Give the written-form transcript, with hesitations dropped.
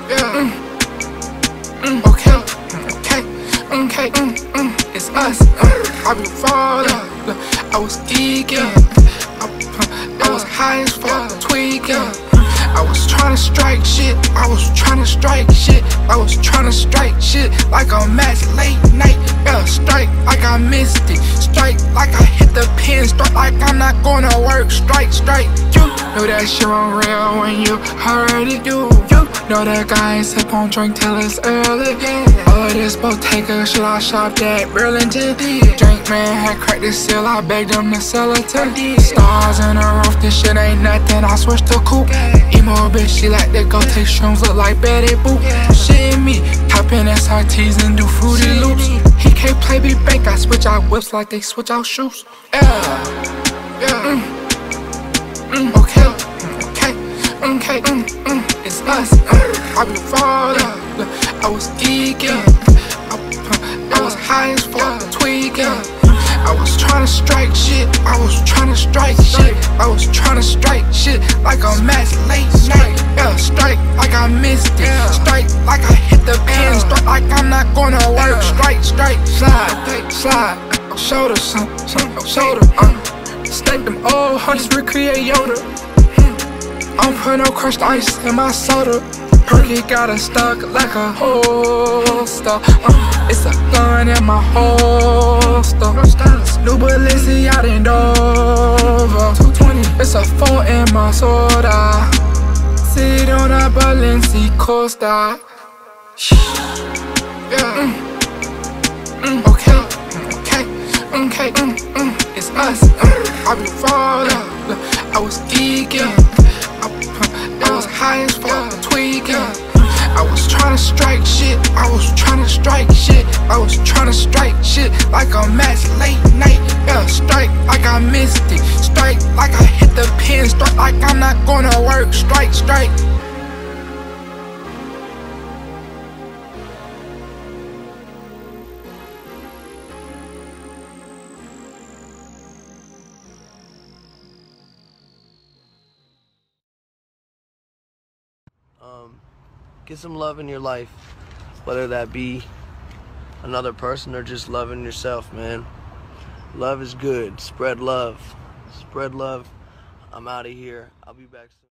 Okay, it's us. I be falling. I was geeking. I was high as fuck, tweaking. I was tryna strike shit. I was tryna strike shit. I was tryna strike shit like a match late night. Yeah, strike like I missed it. Strike like I hit the pin. Strike like I'm not gonna work. Strike. You know that shit on real when you heard it. You know that guy ain't sip on drink till it's early. All of this Bottega shit I shopped at Burlington. Drink man had cracked the seal. I begged him to sell it to. Stars in the roof, this shit ain't nothing. I switched to coupe. Emo bitch, she like to go take shrooms, look like Betty Boop. Shit in me, hop in SRTs and do fruity loops. He can't play me bank, I switch out whips like they switch out shoes. Okay, it's us. I be falling. I was geeking. I was high as fuck, tweaking. I was tryna strike shit. I was tryna strike shit. I was tryna strike shit like a match late night. Yeah, strike like I missed it. Strike like I hit the pin. Strike like I'm not gonna work. Strike, slide. Shoulder, shoulder. Snake them old hunters, recreate Yoda. I don't put no crushed ice in my soda. Perky got it stuck like a holster. It's a gun in my holster. New Balenciaga in Dover. 220. It's a 4 in my soda. Sit on a Balenciaga coaster. Okay, it's us. I be falling. I was geeking. I was high as fuck, tweaking. I was tryna strike shit. I was tryna strike shit. I was tryna strike shit like a match late night. Yeah, strike like I missed it. Strike like I hit the pin. Strike like I'm not gonna work. Strike. Get some love in your life, whether that be another person or just loving yourself, man. Love is good. Spread love. I'm out of here. I'll be back soon.